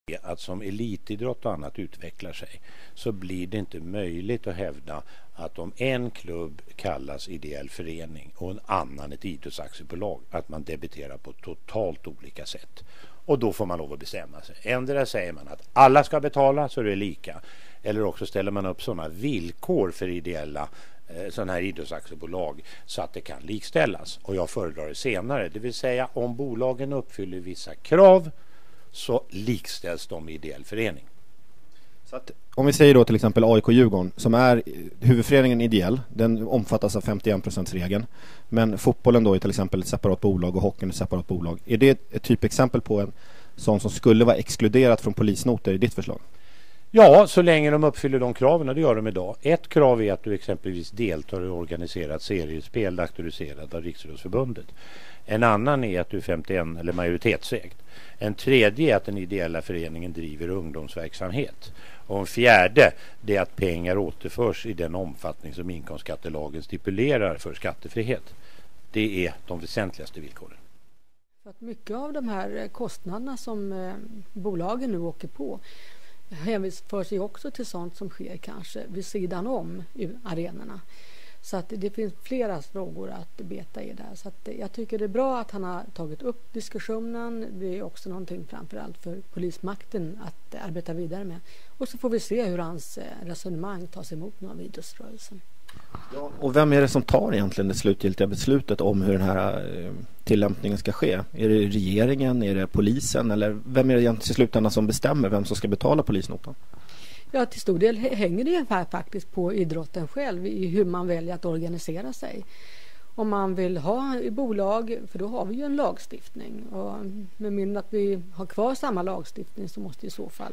att som elitidrott och annat utvecklar sig så blir det inte möjligt att hävda att om en klubb kallas ideell förening och en annan ett idrottsaktiebolag att man debiterar på totalt olika sätt. Och då får man lov att bestämma sig. Ändra säger man att alla ska betala så det är lika. Eller också ställer man upp sådana villkor för ideella sådana här idrottsaktiebolag så att det kan likställas. Och jag föredrar det senare. Det vill säga om bolagen uppfyller vissa krav så likställs de i ideell förening. Så att, om vi säger då till exempel AIK Djurgården som är huvudföreningen ideell, den omfattas av 51%-regeln. Men fotbollen då är till exempel ett separat bolag och hockeyn ett separat bolag. Är det ett typexempel på en sån som skulle vara exkluderat från polisnoter i ditt förslag? Ja, så länge de uppfyller de kraven, och det gör de idag. Ett krav är att du exempelvis deltar i organiserat seriespel auktoriserat av Riksidrottsförbundet. En annan är att du är 51 eller majoritetsägd. En tredje är att den ideella föreningen driver ungdomsverksamhet. Och en fjärde det är att pengar återförs i den omfattning som inkomstskattelagen stipulerar för skattefrihet. Det är de väsentligaste villkoren. För att mycket av de här kostnaderna som bolagen nu åker på hänvisar sig också till sånt som sker kanske vid sidan om arenorna. Så att det finns flera frågor att beta i där. Så att jag tycker det är bra att han har tagit upp diskussionen. Det är också någonting framförallt för polismakten att arbeta vidare med. Och så får vi se hur hans resonemang tas emot av idrottsrörelsen. Ja, och vem är det som tar egentligen det slutgiltiga beslutet om hur den här tillämpningen ska ske? Är det regeringen, är det polisen eller vem är det egentligen i slutändan som bestämmer vem som ska betala polisnotan? Ja, till stor del hänger det här faktiskt på idrotten själv i hur man väljer att organisera sig. Om man vill ha i bolag, för då har vi ju en lagstiftning. Och med mindre att vi har kvar samma lagstiftning så måste i så fall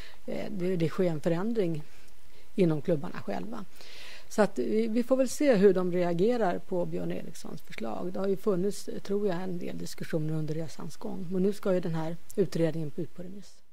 det ske en förändring inom klubbarna själva. Så att vi får väl se hur de reagerar på Björn Erikssons förslag. Det har ju funnits, tror jag, en del diskussioner under resans gång. Men nu ska ju den här utredningen ut på remiss.